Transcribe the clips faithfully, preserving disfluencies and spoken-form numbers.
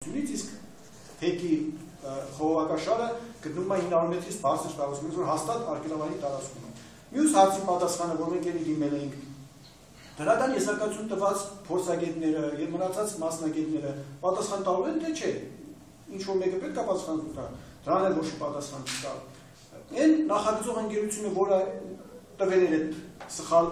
Իսկ թեկի խողովակաշարը գտնում է հինգ հարյուր մետրից բարձր տարածքում, որ հաստատ արգելավանի տարածքում է։ Մյուս հարցի պատասխանը, որ մենք էլի դիմել էինք, դրական եզրակացություն տված փորձագետները եւ մնացած մասնագետները պատասխան տալու են, թե չէ։ Ինչ որ մեկը պետք է պատասխան տա, դրան էլ ոչ պատասխան չկա։ Այն նախագծող ընկերությունը, որը տվել էր այդ սխալ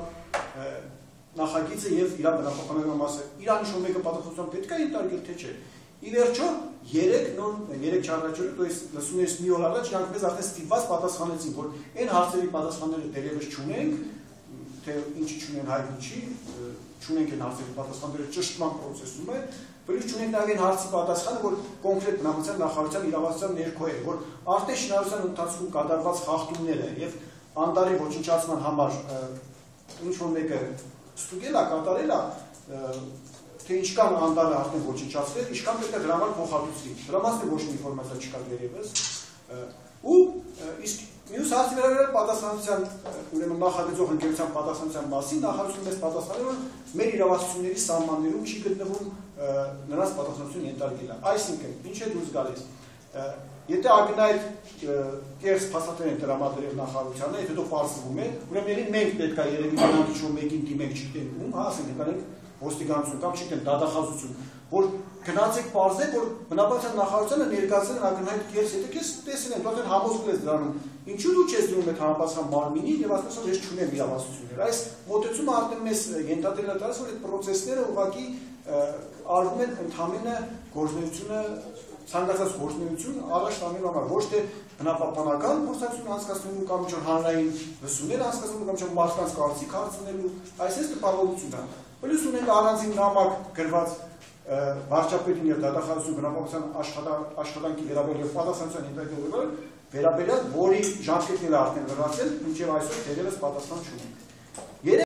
նախագիծը եւ իր բնապահպանական մասը, իրան ինչ որ մեկը պատասխանատվություն պետք է ենթարկել, թե չէ։ Ի վերջո, երեք նոր երեք չառաջորդ, то есть լսումներից մի օր առաջ իրանք մեզ արդեն ստիպված պատասխանեցին, որ այն հարցերի պատասխանները դեռևս չունենք, թե ինչի չունեն հայտնի չի, չունենք այն հարցերի պատասխանները ճշտման process-ում է, բնույթ չունենք նաև այն հարցի պատասխանը, որ կոնկրետ բնավորության նախարարության իրավասության ներքո է, որ արդեն շինարարության ընթացքում կատարված խախտումները եւ անդարի ոչնչացման համար ինչ որ մեկը ստուգել է, կատարել է, թե ինչքան անդարը արդեն ոչնչացվել, ինչքան պետք է դրա համար փոխհատուցվի։ Դրա մասին ոչ մի ինֆորմացիա չկա դեռևս։ Ու իսկ մյուս հարցի վերաբերյալ պատասխանատվության, ուրեմն նախագծող ընկերության պատասխանատվության մասին նախարարությունը մեզ պատասխանել, որ մեր իրավասությունների սահմաններում չի գտնվում նրանց պատասխանատվություն ենթարկելը։ Այսինքն, ինչ է դուրս գալիս։ Եթե ակնհայտ կերս փաստաթղթեր են տրամադրել նախարարությանը, եթե դա պարզվում է, ուրեմն մենք պետք է երևի նրանք ինչ-որ մեկին դիմենք չգիտենք ում, հա, ասենք կանենք ոստիկանություն կամ չգիտեմ դատախազություն, որ գնացեք պարզեք, որ բնապահպանության նախարարությունը ներկայացել են ակնհայտ կերս, եթե քեզ տեսել են, դու համոզվել ես դրանում, ինչու դու չես դնում այդ համապատասխան մարմինին եւ ասես որ ես չունեմ իրավասություններ։ Այս մոտեցումը արդեն մեզ ենթադրել է դարձ, որ այդ process-ները ուղղակի արվում են ընդհանրապես գործունեությունը ցանկացած գործունեություն առաջ տանելու համար, ոչ թե բնապահպանական փորձակցություն անցկացնելու կամ ինչ-որ հանրային լսումներ անցկացնելու կամ ինչ-որ մարդկանց կարծիք հարցնելու, այսպես տպավորություն է։ Պլյուս ունենք առանձին նամակ գրված վարչապետին եւ դատախազություն բնապահպանության աշխատանքի վերաբերյալ եւ պատասխանատվության ինտեգրալ վերաբերյալ, որի ժամկետները արդեն լրացել, մինչեւ այսօր դերևս պատասխան չունենք։